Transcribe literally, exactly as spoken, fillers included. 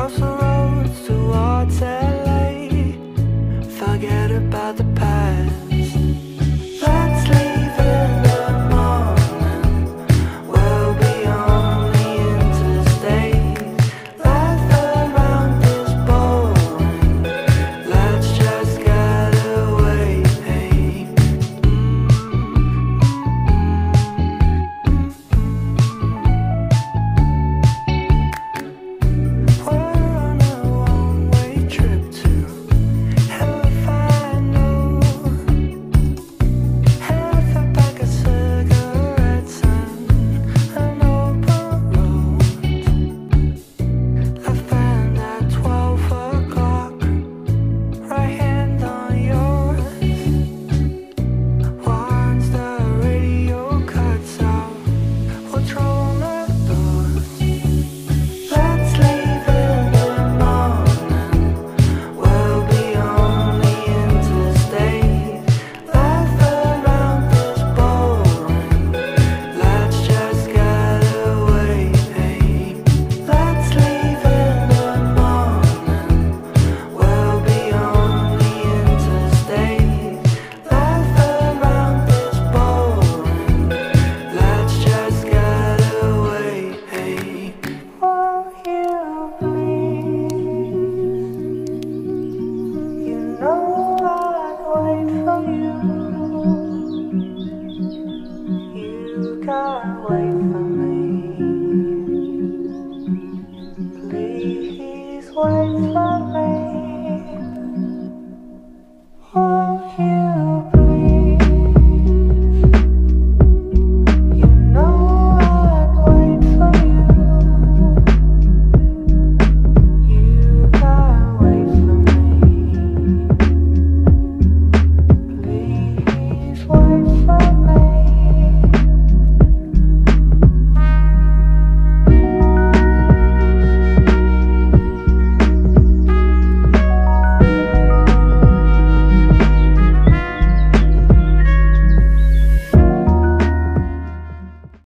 Cross the roads towards L A. Forget about the past. Let's leave in the morning. We'll be on the interstate. Life around is boring. Let's just get away. We're on a one-way trip to hell if I know. Half a pack of cigarettes and an open road. Left hand at twelve o'clock, right hand on yours. Once the radio cuts out, we'll throw the doors. Let's leave in the morning. We'll be on the interstate. Life around is boring. Let's just get away. Let's leave in the morning. We'll be on the interstate. Life around is boring. Let's just get away. Won't you please? You know I'd wait for you. You can't wait for me. Please wait for